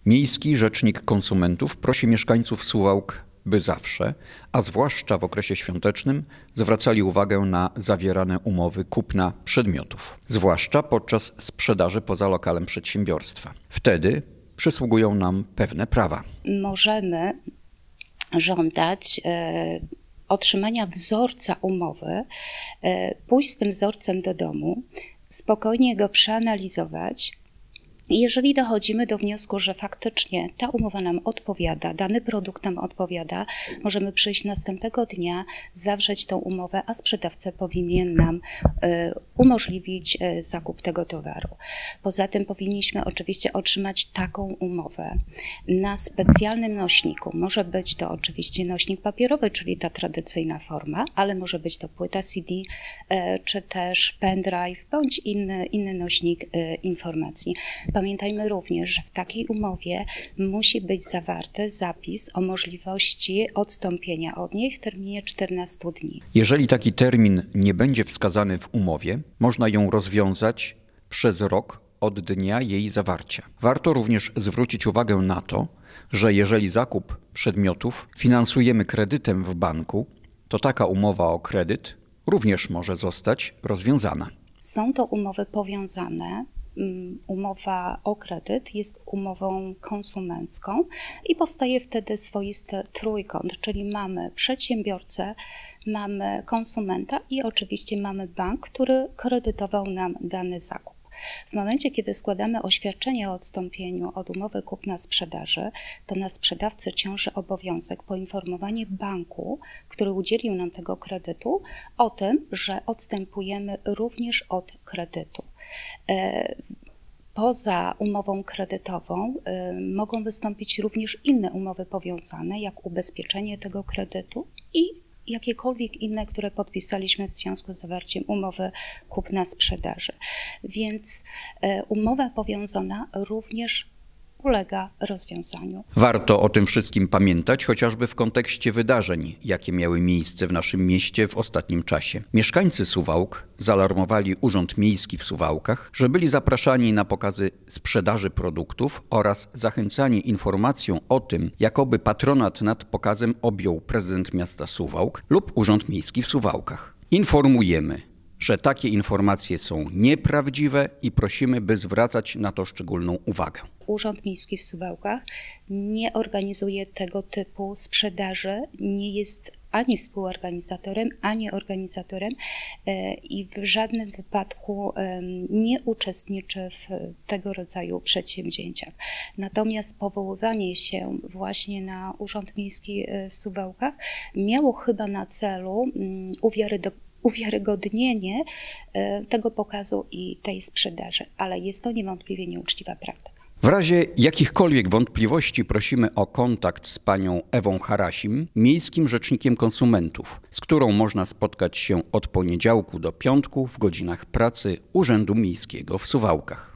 Miejski Rzecznik Konsumentów prosi mieszkańców Suwałk, by zawsze, a zwłaszcza w okresie świątecznym, zwracali uwagę na zawierane umowy kupna przedmiotów, zwłaszcza podczas sprzedaży poza lokalem przedsiębiorstwa. Wtedy przysługują nam pewne prawa. Możemy żądać otrzymania wzorca umowy, pójść z tym wzorcem do domu, spokojnie go przeanalizować. I jeżeli dochodzimy do wniosku, że faktycznie ta umowa nam odpowiada, dany produkt nam odpowiada, możemy przyjść następnego dnia, zawrzeć tą umowę, a sprzedawca powinien nam umożliwić zakup tego towaru. Poza tym powinniśmy oczywiście otrzymać taką umowę na specjalnym nośniku. Może być to oczywiście nośnik papierowy, czyli ta tradycyjna forma, ale może być to płyta CD, czy też pendrive, bądź inny nośnik informacji. Pamiętajmy również, że w takiej umowie musi być zawarty zapis o możliwości odstąpienia od niej w terminie 14 dni. Jeżeli taki termin nie będzie wskazany w umowie, można ją rozwiązać przez rok od dnia jej zawarcia. Warto również zwrócić uwagę na to, że jeżeli zakup przedmiotów finansujemy kredytem w banku, to taka umowa o kredyt również może zostać rozwiązana. Są to umowy powiązane. Umowa o kredyt jest umową konsumencką i powstaje wtedy swoisty trójkąt, czyli mamy przedsiębiorcę, mamy konsumenta i oczywiście mamy bank, który kredytował nam dany zakup. W momencie, kiedy składamy oświadczenie o odstąpieniu od umowy kupna-sprzedaży, to na sprzedawcy ciąży obowiązek poinformowania banku, który udzielił nam tego kredytu, o tym, że odstępujemy również od kredytu. Poza umową kredytową mogą wystąpić również inne umowy powiązane, jak ubezpieczenie tego kredytu i jakiekolwiek inne, które podpisaliśmy w związku z zawarciem umowy kupna-sprzedaży. Więc umowa powiązana również ulega rozwiązaniu. Warto o tym wszystkim pamiętać, chociażby w kontekście wydarzeń, jakie miały miejsce w naszym mieście w ostatnim czasie. Mieszkańcy Suwałk zaalarmowali Urząd Miejski w Suwałkach, że byli zapraszani na pokazy sprzedaży produktów oraz zachęcani informacją o tym, jakoby patronat nad pokazem objął prezydent miasta Suwałk lub Urząd Miejski w Suwałkach. Informujemy, że takie informacje są nieprawdziwe i prosimy, by zwracać na to szczególną uwagę. Urząd Miejski w Suwałkach nie organizuje tego typu sprzedaży, nie jest ani współorganizatorem, ani organizatorem i w żadnym wypadku nie uczestniczy w tego rodzaju przedsięwzięciach. Natomiast powoływanie się właśnie na Urząd Miejski w Suwałkach miało chyba na celu uwiarygodnienie tego pokazu i tej sprzedaży, ale jest to niewątpliwie nieuczciwa praktyka. W razie jakichkolwiek wątpliwości prosimy o kontakt z panią Ewą Harasim, Miejskim Rzecznikiem Konsumentów, z którą można spotkać się od poniedziałku do piątku w godzinach pracy Urzędu Miejskiego w Suwałkach.